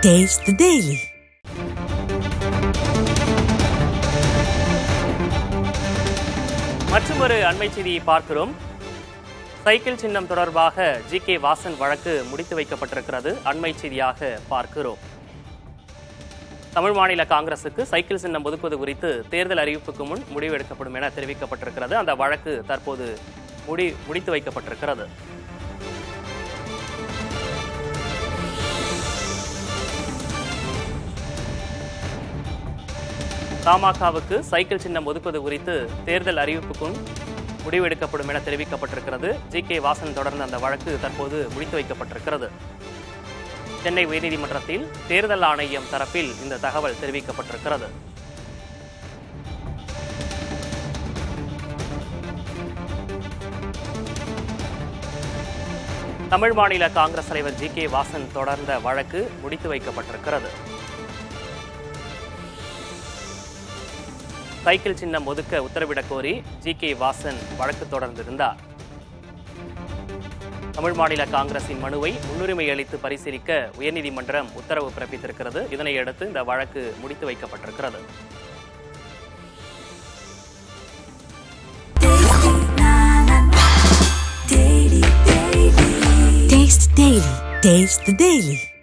Taste the Daily. மற்றொரு அண்மை செய்தியை பார்க்கிறோம். சைக்கிள் சின்னம் தொடர்பாக ஜி.கே. வாசன் வழக்கு முடித்து வைக்கப்பட்டிருக்கிறது. அண்மை செய்தியாக பார்க்கிறோம். தமிழ் மாநில காங்கிரசுக்கு சைக்கிள் சின்னம் ஒதுக்குவது குறித்து தேர்தல் அறிவிப்புக்கு முன் முடிவு எடுக்கப்படும் என தெரிவிக்கப்பட்டிருக்கிறது. அந்த வழக்கு தற்போது முடித்து வைக்கப்பட்டிருக்கிறது. தமாகவுக்கு சைக்கிள் சின்னம் ஒதுக்குவது குறித்து தேர்தல் அறிவிப்புக்கும் முடிவெடுக்கப்படும் என தெரிவிக்கப்பட்டிருக்கிறது. ஜி.கே. வாசன் தொடர்ந்த அந்த வழக்கு தற்போது முடித்து வைக்கப்பட்டிருக்கிறது. சென்னை உயர்நீதிமன்றத்தில் தேர்தல் ஆணையம் தரப்பில் இந்த தகவல் தெரிவிக்கப்பட்டிருக்கிறது. தமிழ் மாநில காங்கிரஸ் தலைவர் ஜி.கே. வாசன் தொடர்ந்த வழக்கு முடித்து வைக்கப்பட்டிருக்கிறது. சைக்கிள் சின்னம் ஒதுக்க உத்தரவிடக் கோரி ஜி.கே. வாசன் வழக்கு தொடர்ந்திருந்தார். தமிழ் மாநில காங்கிரசின் மனுவை முன்னுரிமை அளித்து பரிசீலிக்க உயர்நீதிமன்றம் உத்தரவு பிறப்பித்திருக்கிறது. இதனையடுத்து இந்த வழக்கு முடித்து வைக்கப்பட்டிருக்கிறது. Taste the Daily.